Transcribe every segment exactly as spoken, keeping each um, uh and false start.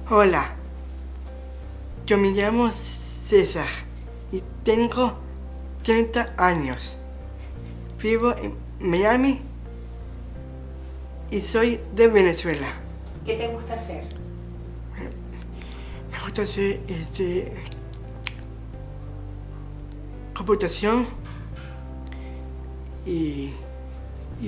Hola, yo me llamo César y tengo treinta años. Vivo en Miami y soy de Venezuela. ¿Qué te gusta hacer? Me gusta hacer este, computación y, y,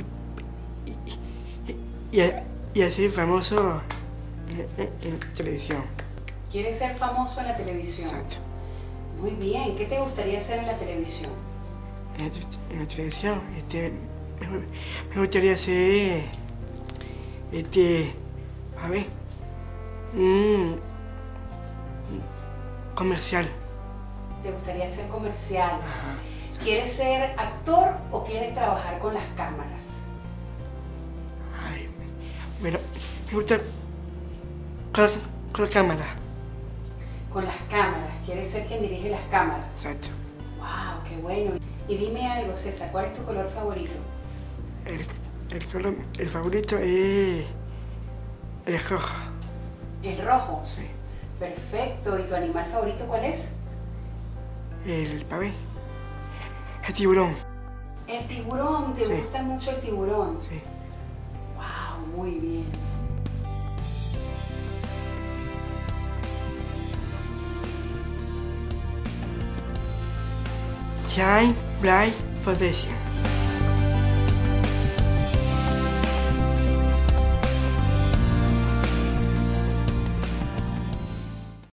y, y, y hacer famoso en, en, en televisión. ¿Quieres ser famoso en la televisión? Exacto. Muy bien. ¿Qué te gustaría hacer en la televisión? En la, en la televisión este, me, me gustaría hacer este, a ver, un comercial. ¿Te gustaría hacer comerciales? Ajá. ¿Quieres ser actor o quieres trabajar con las cámaras? Ay, bueno, me gusta con la, con la cámara. Con las cámaras. ¿Quieres ser quien dirige las cámaras? Exacto. ¡Wow! ¡Qué bueno! Y dime algo, César, ¿cuál es tu color favorito? El, el color, el favorito es el rojo. ¿El rojo? Sí. Perfecto. ¿Y tu animal favorito cuál es? El pavé. El tiburón. El tiburón. ¿Te Sí. gusta mucho el tiburón? Sí. ¡Wow! Muy bien. Shine Bright Foundation.